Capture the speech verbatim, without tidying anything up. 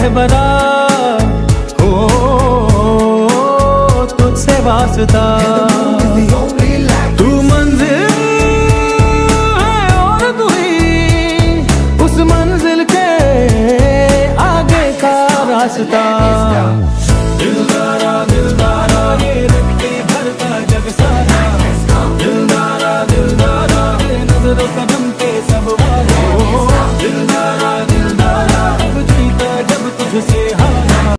रहबरा हो तुझसे वास्ता। तू मंजिल है और तू ही उस मंजिल के आगे का रास्ता।